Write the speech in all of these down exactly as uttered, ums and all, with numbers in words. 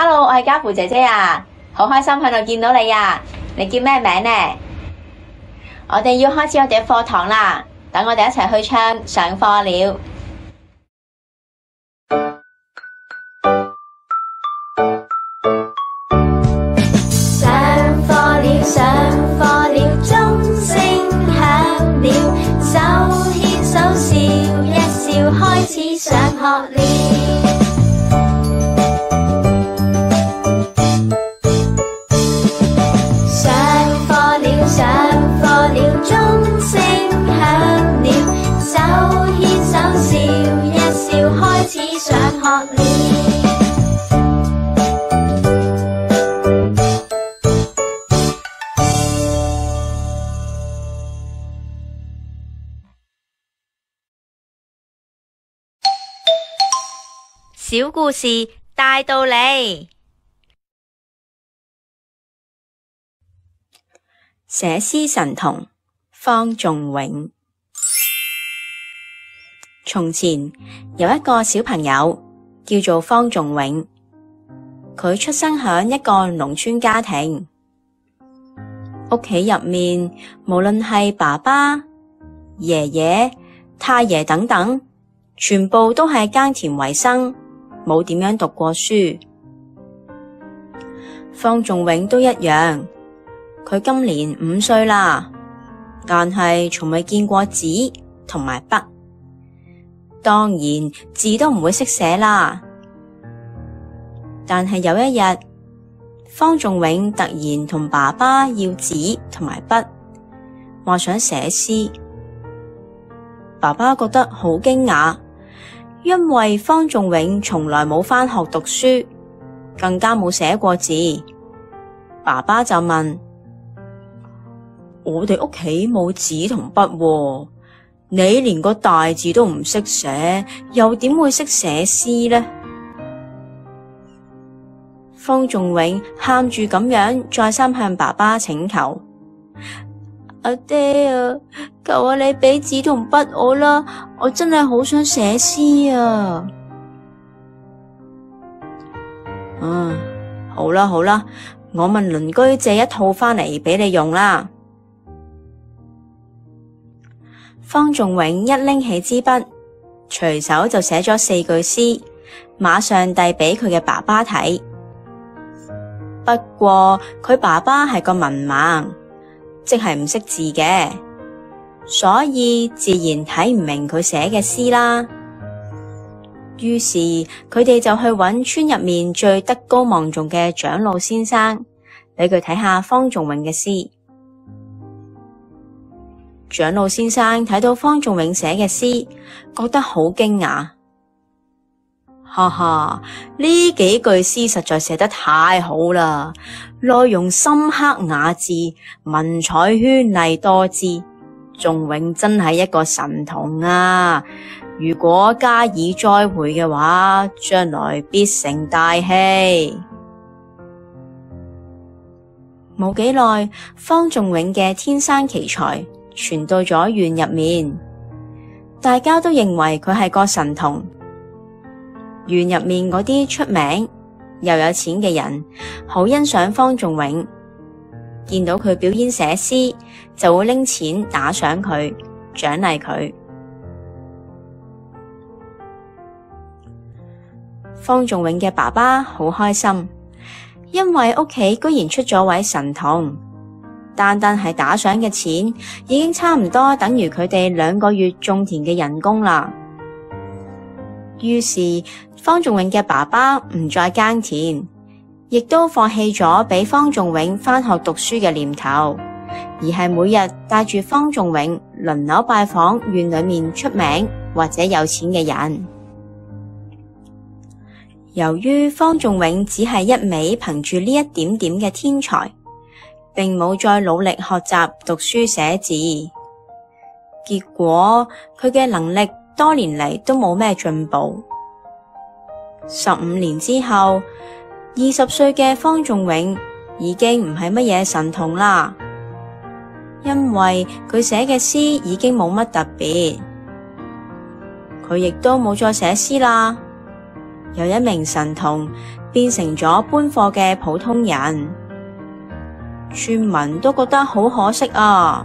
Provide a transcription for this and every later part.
Hello， 我係家父姐姐啊，好開心喺度見到你啊！你叫咩名呢？我哋要開始我哋嘅課堂啦，等我哋一齊去唱上課了。 上課了，上課了，鐘聲響了，手牽手笑一笑，開始上學了。上課了，鐘聲響了，手牽手笑一笑，開始上學了。 小故事大道理。寫詩神童方仲永。從前有一個小朋友叫做方仲永，佢出生響一個農村家庭，屋企入面無論係爸爸、爺爺、太爺等等，全部都係耕田為生，冇點樣讀過書。方仲永都一樣。佢今年五歲啦，但係從未見過紙同埋筆，當然字都唔會識寫啦。但係有一日，方仲永突然同爸爸要紙同埋筆，話想寫詩。爸爸覺得好驚訝，因為方仲永從來冇返學讀書，更加冇寫過字。爸爸就問：我哋屋企冇紙同筆喎，你連個大字都唔識寫，又點會識寫詩呢？方仲永喊住咁樣再三向爸爸請求：阿爹啊，求下你俾紙同筆我啦，我真係好想寫詩啊！嗯，好啦好啦，我問鄰居借一套返嚟俾你用啦。方仲永一拎起支筆，隨手就寫咗四句詩，馬上遞俾佢嘅爸爸睇。不過佢爸爸係個文盲，即係唔識字嘅，所以自然睇唔明佢寫嘅詩啦。於是佢哋就去揾村入面最德高望重嘅長老先生，俾佢睇下方仲永嘅詩。長老先生睇到方仲永寫嘅詩，覺得好驚訝。哈哈，呢幾句詩實在寫得太好啦，內容深刻雅致，文采絢麗多姿，仲永真係一個神童啊！如果加以栽培嘅話，將來必成大器。冇幾耐，方仲永嘅天生奇才傳到咗縣入面，大家都認為佢係個神童。縣入面嗰啲出名又有錢嘅人，好欣賞方仲永，見到佢表演寫詩，就會拎錢打賞佢，獎勵佢。方仲永嘅爸爸好開心，因為屋企居然出咗位神童。單單係打賞嘅錢已經差唔多等於佢哋兩個月種田嘅人工啦。於是方仲永嘅爸爸唔再耕田，亦都放棄咗俾方仲永返學讀書嘅念頭，而係每日帶住方仲永輪流拜訪縣裏面出名或者有錢嘅人。由於方仲永只係一味憑住呢一點點嘅天才，並冇再努力學習讀書寫字，結果佢嘅能力多年嚟都冇咩進步。十五年之後，二十歲嘅方仲永已經唔係乜嘢神童啦，因為佢寫嘅詩已經冇乜特別，佢亦都冇再寫詩啦。有一名神童變成咗搬貨嘅普通人。村民都覺得好可惜啊。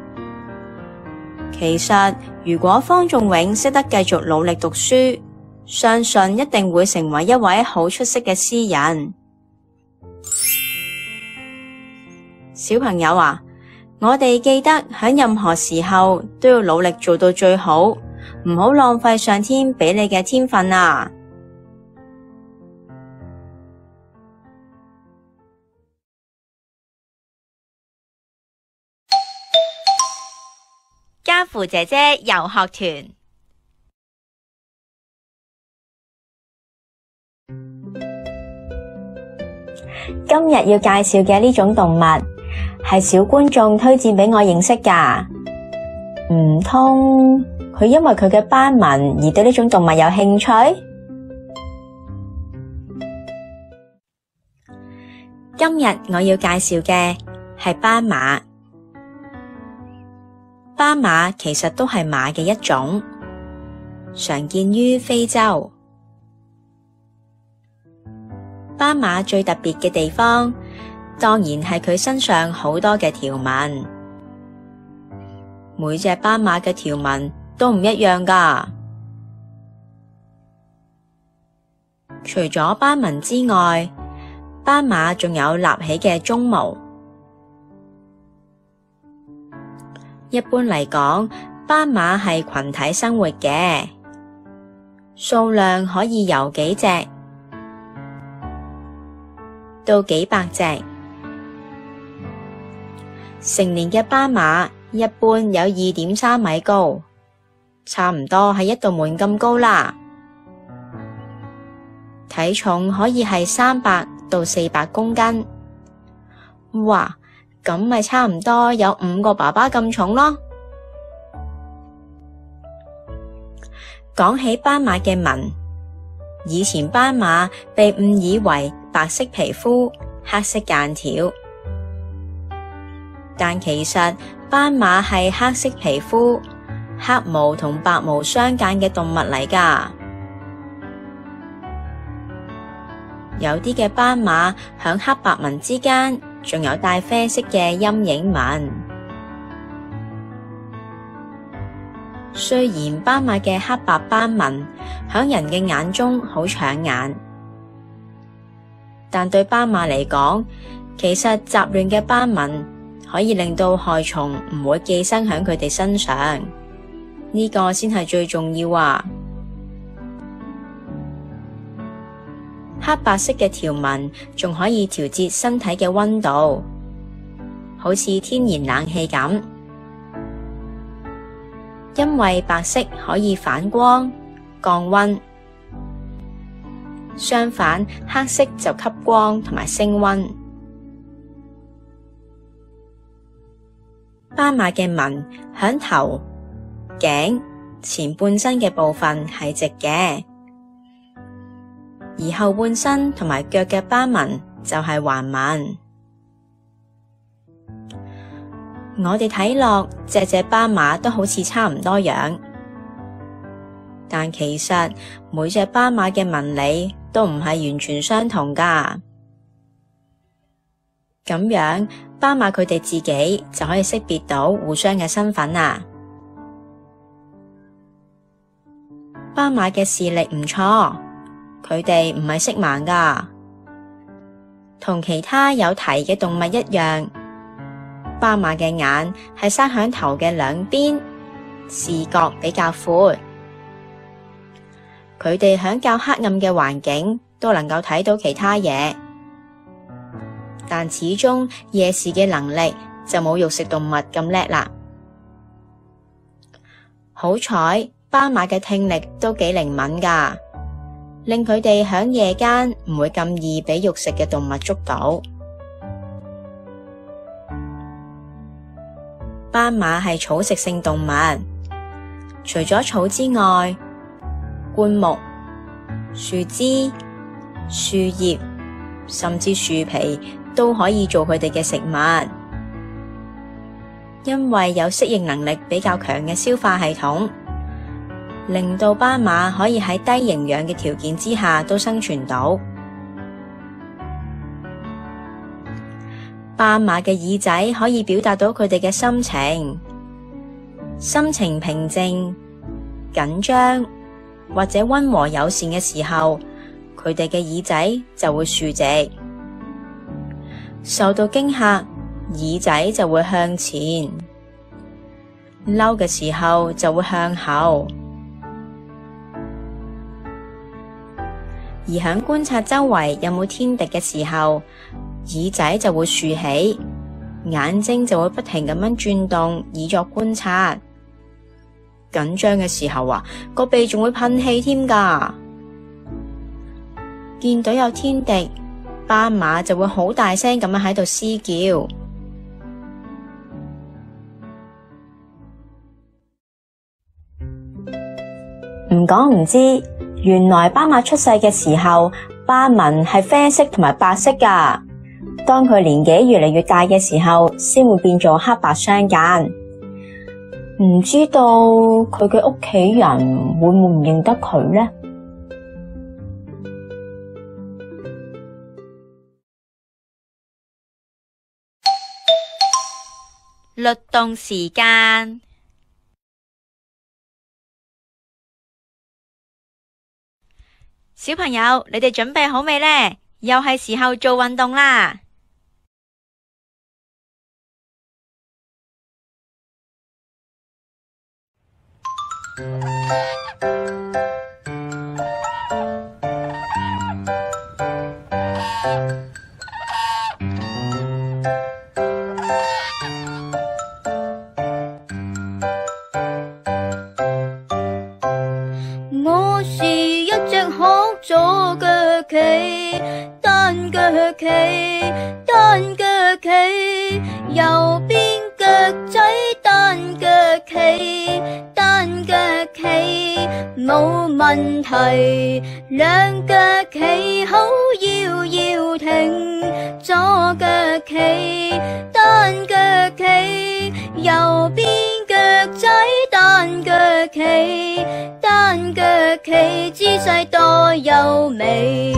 其實如果方仲永識得繼續努力讀書，相信一定會成為一位好出色嘅詩人。小朋友啊，我哋記得喺任何時候都要努力做到最好，唔好浪費上天俾你嘅天分啊！ 家父姐姐遊學團。 今日要介紹嘅呢種動物係小觀眾推薦俾我認識㗎。唔通佢因為佢嘅斑紋而對呢種動物有興趣？今日我要介紹嘅係斑馬。斑馬其實都係馬嘅一種，常見於非洲。斑馬最特別嘅地方，當然係佢身上好多嘅條紋。每隻斑馬嘅條紋都唔一樣㗎。除咗斑紋之外，斑馬仲有立起嘅鬃毛。一般嚟講，斑馬係群體生活嘅，數量可以由幾隻到幾百隻。成年嘅斑馬一般有二點三米高，差唔多係一道門咁高啦。體重可以係三百到四百公斤。哇！咁咪差唔多有五個爸爸咁重咯。講起斑馬嘅紋，以前斑馬被誤以為白色皮膚、黑色間條，但其實斑馬係黑色皮膚、黑毛同白毛相間嘅動物嚟㗎。有啲嘅斑馬響黑白紋之間，仲有帶啡色嘅陰影紋。雖然斑馬嘅黑白斑紋響人嘅眼中好搶眼，但對斑馬嚟講，其實雜亂嘅斑紋可以令到害蟲唔會寄生響佢哋身上，呢個先係最重要啊！黑白色嘅條紋仲可以調節身體嘅溫度，好似天然冷氣咁。因為白色可以反光、降溫，相反黑色就吸光同埋升溫。斑馬嘅紋響頭、頸、前半身嘅部分係直嘅，而後半身同埋腳嘅斑紋就係橫紋。我哋睇落隻隻斑馬都好似差唔多樣，但其實每隻斑馬嘅紋理都唔係完全相同㗎。咁樣斑馬佢哋自己就可以識別到互相嘅身份啦。斑馬嘅視力唔錯，佢哋唔係色盲㗎，同其他有蹄嘅動物一樣。斑馬嘅眼係生響頭嘅兩邊，視覺比較闊。佢哋響較黑暗嘅環境都能夠睇到其他嘢，但始終夜視嘅能力就冇肉食動物咁叻啦。好彩斑馬嘅聽力都幾靈敏㗎，令佢哋響夜間唔會咁易俾肉食嘅動物捉到。斑馬係草食性動物，除咗草之外，灌木、樹枝、樹葉，甚至樹皮都可以做佢哋嘅食物。因為有適應能力比較強嘅消化系統，令到斑馬可以喺低營養嘅條件之下都生存到。 斑馬嘅耳仔可以表達到佢哋嘅心情，心情平靜、緊張或者溫和友善嘅時候，佢哋嘅耳仔就會豎直；受到驚嚇，耳仔就會向前；嬲嘅時候就會向後。而響觀察周圍有冇天敵嘅時候，耳仔就會豎起，眼睛就會不停咁樣轉動，以作觀察。緊張嘅時候啊，個鼻仲會噴氣添㗎。見到有天敵，斑馬就會好大聲咁樣喺度嘶叫。唔講唔知，原來斑馬出世嘅時候，斑紋係啡色同埋白色㗎。當佢年紀越嚟越大嘅時候，先會變做黑白相間。唔知道佢嘅屋企人會唔會唔認得佢呢？律動時間，小朋友，你哋準備好未呢？又係時候做運動啦！ 我是一隻學咗腳企，單腳企，單腳企，右邊腳仔單腳企，單腳企，冇問題，兩腳企好搖搖停，左腳企，單腳企，右邊腳仔單腳企，單腳企，姿勢多優美。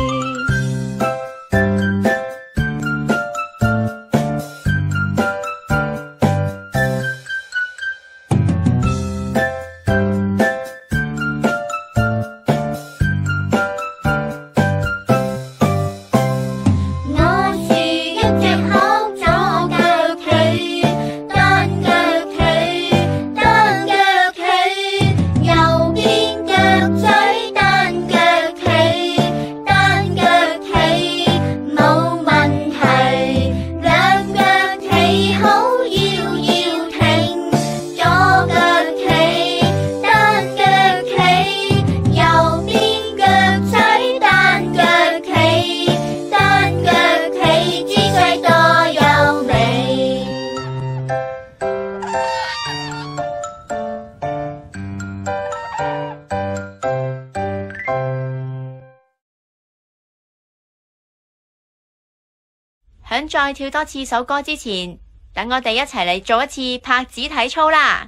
響再跳多次首歌之前，等我哋一齊嚟做一次拍子體操啦！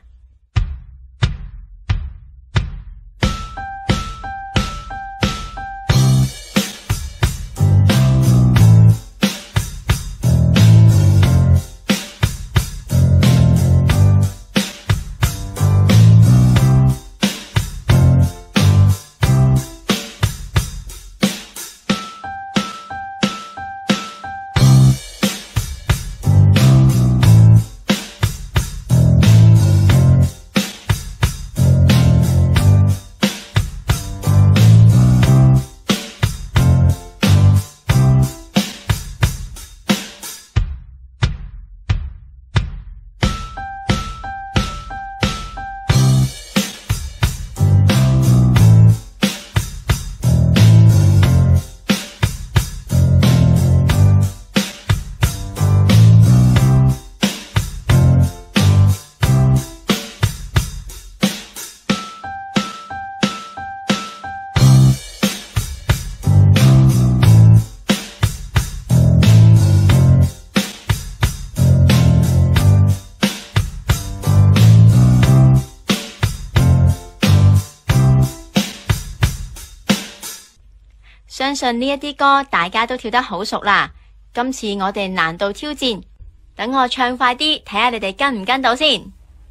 相信呢一啲歌大家都跳得好熟啦。今次我哋難度挑戰， 等我唱快啲，睇下你哋跟唔跟到先。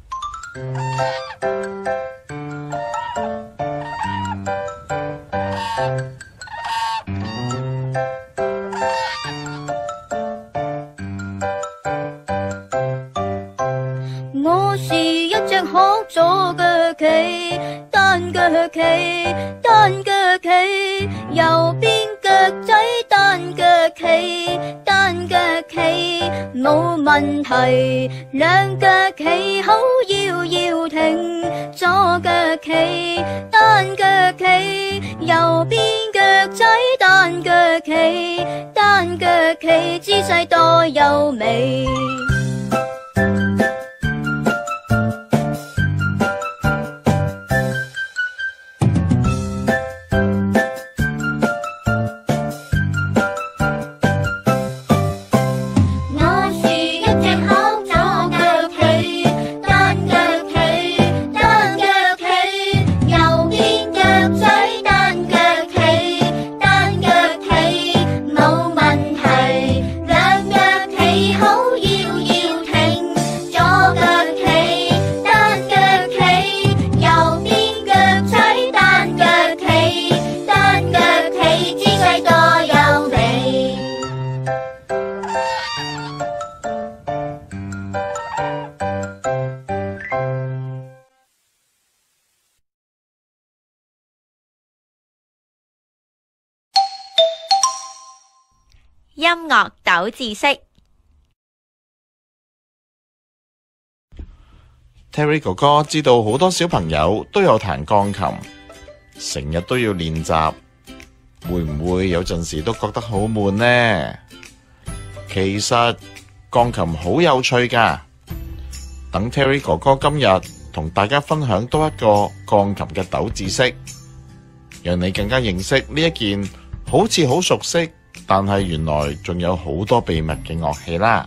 我是一隻可左腳企，單腳企，單腳企，右邊腳仔單腳企，單腳企，冇問題。兩腳企好搖搖停，左腳企，單腳企，右邊腳仔單腳企，單腳企，姿勢多優美。 音樂斗知識 Terry 哥哥知道好多小朋友都有彈鋼琴，成日都要練習，會唔會有陣時都覺得好悶呢？其實鋼琴好有趣㗎，等 Terry 哥哥今日同大家分享多一個鋼琴嘅斗知識，讓你更加認識呢一件好似好熟悉，但係原來仲有好多秘密嘅樂器啦。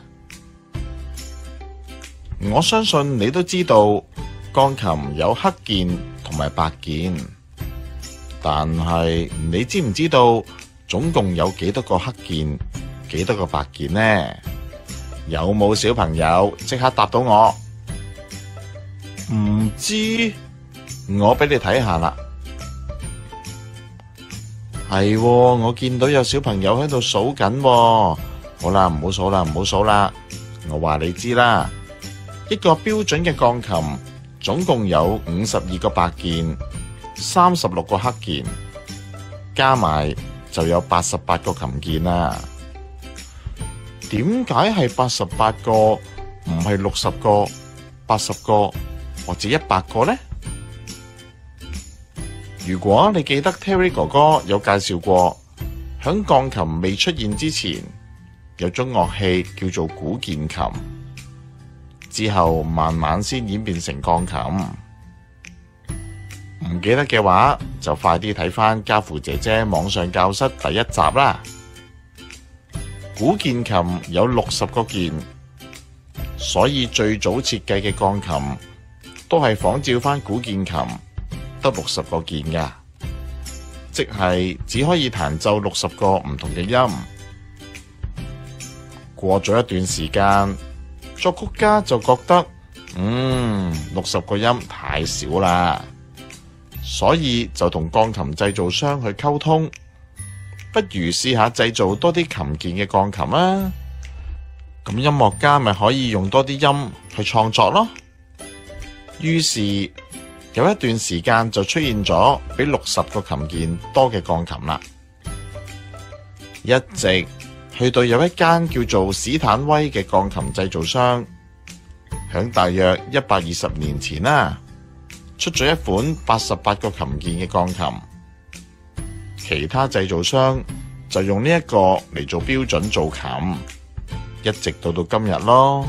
我相信你都知道鋼琴有黑鍵同埋白鍵，但係你知唔知道總共有幾多個黑鍵，幾多個白鍵呢？有冇小朋友即刻答到我？唔知，我俾你睇下啦。係，我見到有小朋友喺度數緊。好啦，唔好數啦，唔好數啦。我話你知啦，一個標準嘅鋼琴總共有五十二個白鍵，三十六個黑鍵，加埋就有八十八個琴鍵啦。點解係八十八個，唔係六十個、八十個或者一百個呢？如果你記得 Terry 哥哥有介紹過，響鋼琴未出現之前，有種樂器叫做古鍵琴，之後慢慢先演變成鋼琴。唔記得嘅話，就快啲睇返家父姐姐網上教室第一集啦。古鍵琴有六十個鍵，所以最早設計嘅鋼琴都係仿照返古鍵琴，得六十個鍵㗎，即係只可以彈奏六十個唔同嘅音。過咗一段時間，作曲家就覺得，嗯，六十個音太少啦，所以就同鋼琴製造商去溝通，不如試下製造多啲琴鍵嘅鋼琴啊！咁音樂家咪可以用多啲音去創作咯。於是有一段時間就出現咗比六十個琴鍵多嘅鋼琴啦，一直去到有一間叫做史坦威嘅鋼琴製造商，響大約一百二十年前啦，出咗一款八十八個琴鍵嘅鋼琴，其他製造商就用呢一個嚟做標準做琴，一直到到今日咯。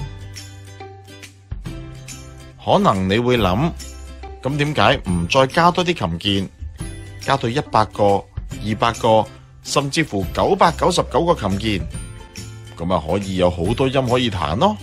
可能你會諗，咁點解唔再加多啲琴鍵，加到一百個、二百個，甚至乎九百九十九個琴鍵，咁咪可以有好多音可以彈咯。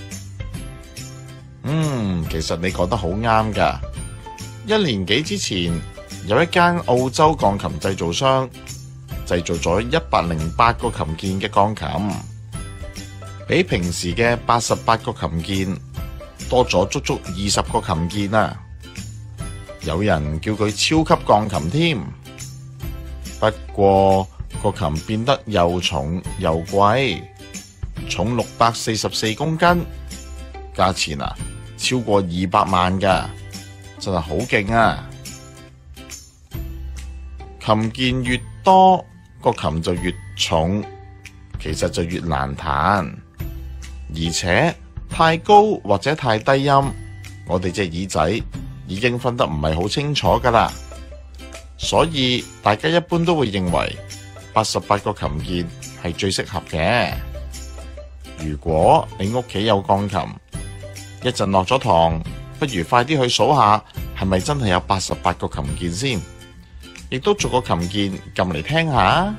嗯，其實你講得好啱㗎。一年幾之前，有一間澳洲鋼琴製造商製造咗一百零八個琴鍵嘅鋼琴， 比平時嘅八十八個琴鍵多咗足足二十個琴鍵啊！有人叫佢超級鋼琴添。不過個琴變得又重又貴，重六百四十四公斤，價錢啊超過二百萬㗎，真係好勁啊！琴鍵越多，個琴就越重，其實就越難彈，而且太高或者太低音，我哋隻耳仔已經分得唔係好清楚㗎喇。所以大家一般都會認為八十八個琴鍵係最適合嘅。如果你屋企有鋼琴，一陣落咗堂，不如快啲去數下係咪真係有八十八個琴鍵先，亦都逐個琴鍵撳嚟聽下。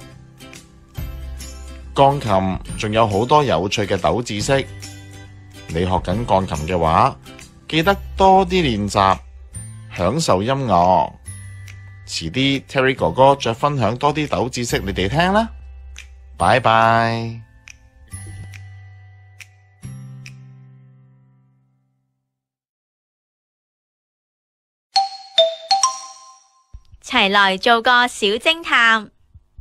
鋼琴仲有好多有趣嘅豆知識，你學緊鋼琴嘅話，記得多啲練習，享受音樂。遲啲 Terry 哥哥再分享多啲豆知識你哋聽啦，拜拜。 齊來做個小偵探。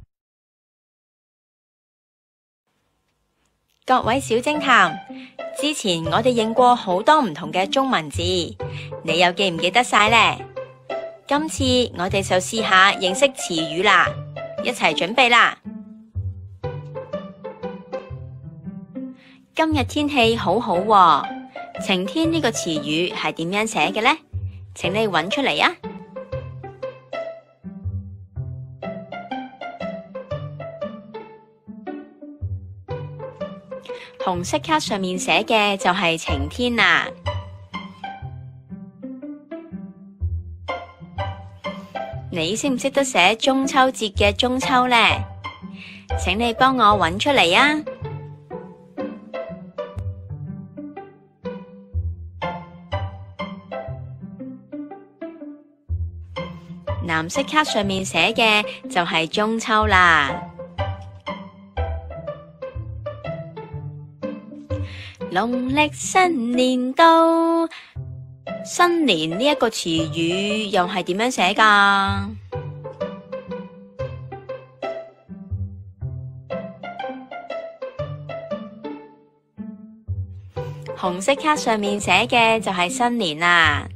各位小偵探，之前我哋認過好多唔同嘅中文字，你又記唔記得晒呢？今次我哋就試下認識詞語啦，一齊準備啦！今日天氣好好喎，晴天呢個詞語係點樣寫嘅呢？請你揾出嚟啊！紅色卡上面寫嘅就係晴天啦。你識唔識得寫中秋節嘅中秋呢？請你幫我揾出嚟啊！藍色卡上面寫嘅就係中秋啦。農曆新年到。新年呢一個詞語又係點樣寫㗎？紅色卡上面寫嘅就係新年啦。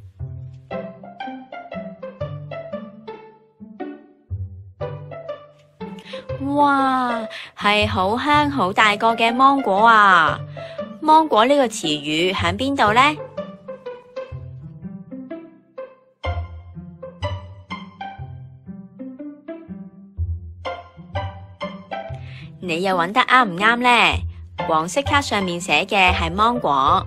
哇，係好香好大個嘅芒果啊！芒果呢個詞語喺邊度呢？你又揾得啱唔啱呢？黃色卡上面寫嘅係芒果。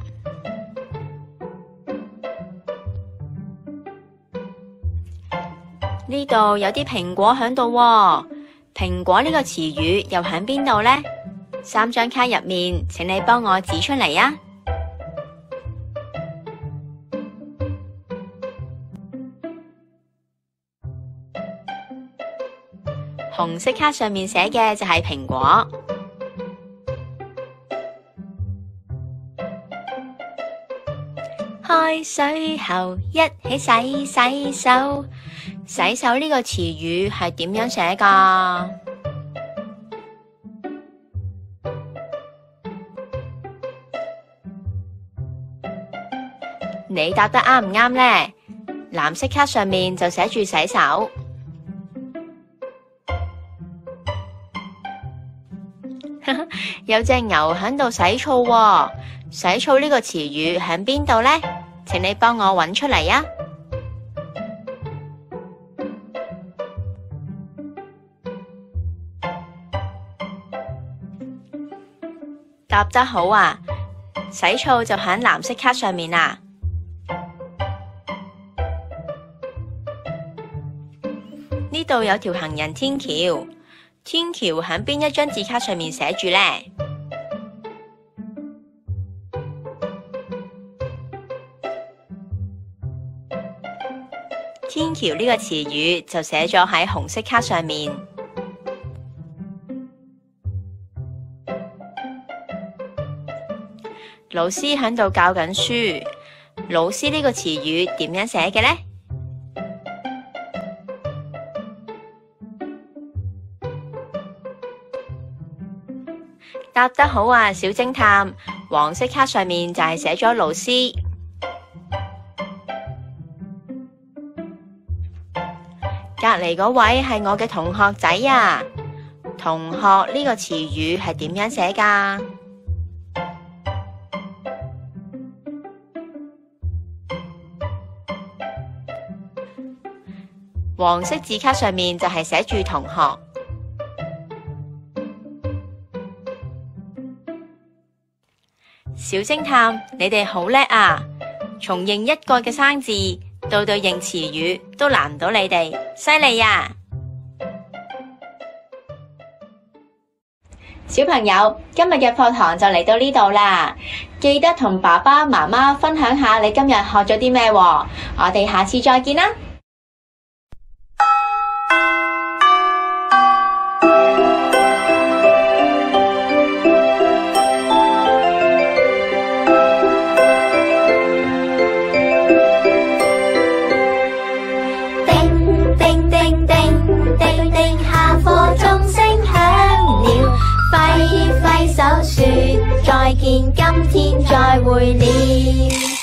呢度有啲蘋果喺度喎，蘋果呢個詞語又喺邊度呢？三張卡入面，請你幫我指出嚟啊！紅色卡上面寫嘅就係蘋果。開水後一起洗洗手，洗手呢個詞語係點樣寫㗎？你答得啱唔啱呢？藍色卡上面就寫住洗手。有隻牛喺度洗澡喎，洗澡呢個詞語喺邊度呢？請你幫我揾出嚟啊！答得好啊！洗澡就喺藍色卡上面啦。呢度有條行人天橋。天橋喺邊一張字卡上面寫住呢？天橋呢個詞語就寫咗喺紅色卡上面。 老師喺度教緊書。老師呢個詞語點樣寫嘅呢？答得好啊，小偵探！黃色卡上面就係寫咗老師。隔籬嗰位係我嘅同學仔啊！同學呢個詞語係點樣寫㗎？黃色字卡上面就係寫住同學。小偵探，你哋好叻啊！從認一個嘅生字到對認詞語都難唔到你哋，犀利呀！ 小朋友，今日嘅課堂就嚟到呢度啦，記得同爸爸媽媽分享下你今日學咗啲咩喎，我哋下次再見啦！ 揮揮手說再見，今天再會了。